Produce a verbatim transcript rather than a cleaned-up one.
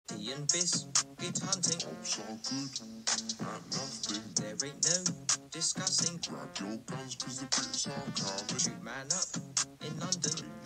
Tea and biscuit hunting. Cops are good at nothing. There ain't no discussing. Grab your guns cause the Brits are coming. Shoot man up in London.